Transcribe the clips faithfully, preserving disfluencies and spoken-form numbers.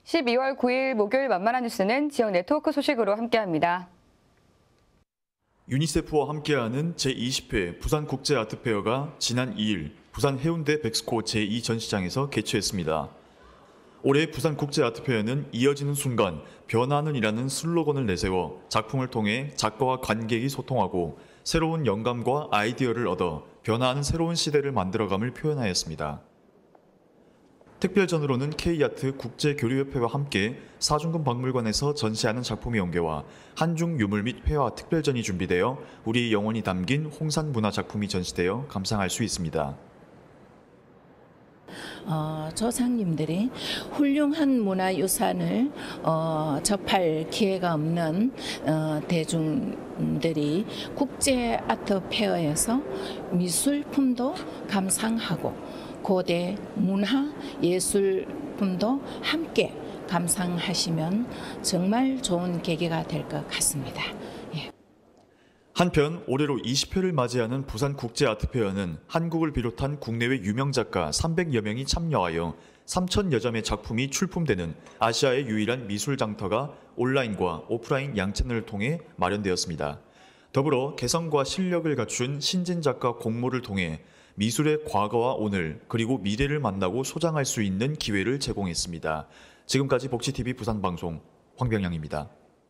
십이월 구일 목요일 만만한 뉴스는 지역 네트워크 소식으로 함께합니다. 유니세프와 함께하는 제이십 회 부산국제아트페어가 지난 이일 부산 해운대 백스코 제이 전시장에서 개최했습니다. 올해 부산국제아트페어는 이어지는 순간 변화는이라는 슬로건을 내세워 작품을 통해 작가와 관객이 소통하고 새로운 영감과 아이디어를 얻어 변화하는 새로운 시대를 만들어감을 표현하였습니다. 특별전으로는 K아트 국제교류협회와 함께 사중금 박물관에서 전시하는 작품의 연계와 한중 유물 및 회화 특별전이 준비되어 우리의 영혼이 담긴 홍산 문화 작품이 전시되어 감상할 수 있습니다. 어, 조상님들이 훌륭한 문화유산을 어, 접할 기회가 없는 어, 대중들이 국제 아트 페어에서 미술품도 감상하고 고대 문화 예술품도 함께 감상하시면 정말 좋은 계기가 될 것 같습니다. 예. 한편 올해로 이십 회를 맞이하는 부산국제아트페어는 한국을 비롯한 국내외 유명 작가 삼백여 명이 참여하여 삼천여 점의 작품이 출품되는 아시아의 유일한 미술 장터가 온라인과 오프라인 양 채널을 통해 마련되었습니다. 더불어 개성과 실력을 갖춘 신진 작가 공모를 통해 미술의 과거와 오늘 그리고 미래를 만나고 소장할 수 있는 기회를 제공했습니다. 지금까지 복지티비 부산방송 황병양입니다.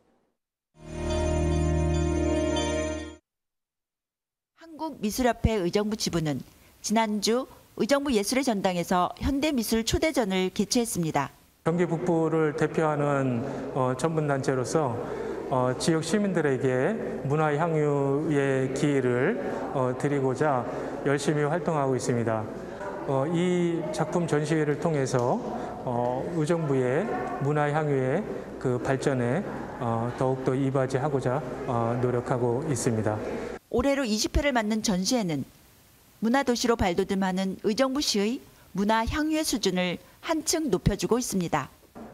한국미술협회 의정부 지부는 지난주 의정부 예술의 전당에서 현대미술 초대전을 개최했습니다. 경기 북부를 대표하는 어, 전문단체로서 어, 지역 시민들에게 문화 향유의 기회를 어, 드리고자 열심히 활동하고 있습니다. 어, 이 작품 전시회를 통해서 어, 의정부의 문화 향유의 그 발전에 어, 더욱더 이바지하고자 어, 노력하고 있습니다. 올해로 이십 회를 맞는 전시회는 문화도시로 발돋움하는 의정부시의 문화 향유의 수준을 한층 높여주고 있습니다.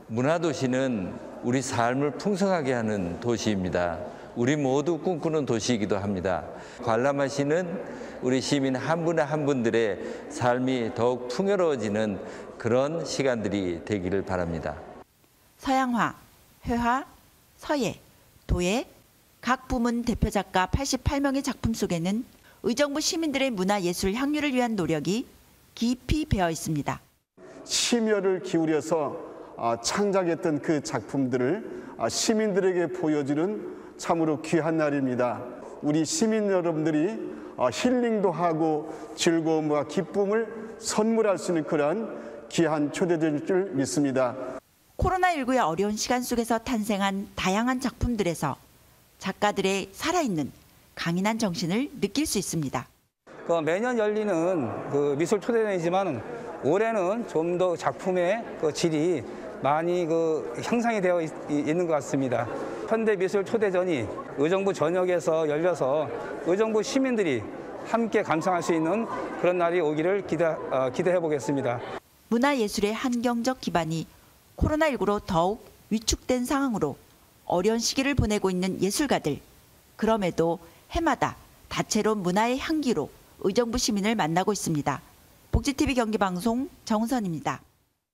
문화도시는 우리 삶을 풍성하게 하는 도시입니다. 우리 모두 꿈꾸는 도시이기도 합니다. 관람하시는 우리 시민 한 분의 한 분들의 삶이 더욱 풍요로워지는 그런 시간들이 되기를 바랍니다. 서양화, 회화, 서예, 도예, 각 부문 대표 작가 팔십팔 명의 작품 속에는 의정부 시민들의 문화예술 향유를 위한 노력이 깊이 배어 있습니다. 심혈을 기울여서 창작했던 그 작품들을 시민들에게 보여주는 참으로 귀한 날입니다. 우리 시민 여러분들이 힐링도 하고 즐거움과 기쁨을 선물할 수 있는 그러한 귀한 초대될 줄 믿습니다. 코로나십구의 어려운 시간 속에서 탄생한 다양한 작품들에서 작가들의 살아있는 강인한 정신을 느낄 수 있습니다. 그 매년 열리는 그 미술 초대전이지만 올해는 좀 더 작품의 그 질이 많이 그 향상이 되어 있, 있는 것 같습니다. 현대미술 초대전이 의정부 전역에서 열려서 의정부 시민들이 함께 감상할 수 있는 그런 날이 오기를 기대, 어, 기대해 보겠습니다. 문화예술의 한경적 기반이 코로나십구로 더욱 위축된 상황으로 어려운 시기를 보내고 있는 예술가들. 그럼에도 해마다 다채로운 문화의 향기로 의정부 시민을 만나고 있습니다. 복지티비 경기방송 정선입니다.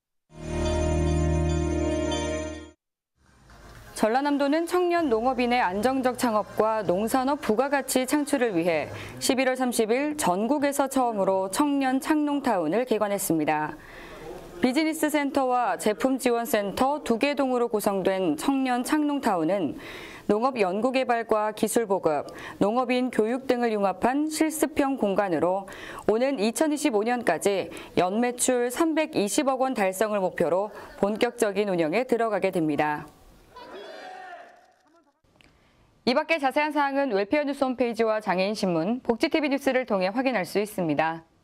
전라남도는 청년 농업인의 안정적 창업과 농산업 부가가치 창출을 위해 십일월 삼십일 전국에서 처음으로 청년 창농타운을 개관했습니다. 비즈니스 센터와 제품 지원센터 두 개 동으로 구성된 청년 창농타운은 농업 연구개발과 기술 보급, 농업인 교육 등을 융합한 실습형 공간으로 오는 이천이십오 년까지 연매출 삼백이십억 원 달성을 목표로 본격적인 운영에 들어가게 됩니다. 이 밖의 자세한 사항은 웰페어 뉴스 홈페이지와 장애인 신문, 복지티비 뉴스를 통해 확인할 수 있습니다.